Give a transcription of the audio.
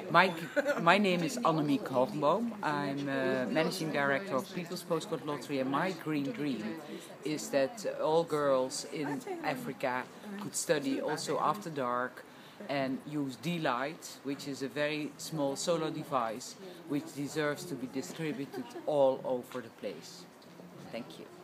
My, my name is Annemiek Hogenboom. I'm Managing Director of People's Postcode Lottery, and my green dream is that all girls in Africa could study also after dark and use D-Light, which is a very small solar device which deserves to be distributed all over the place. Thank you.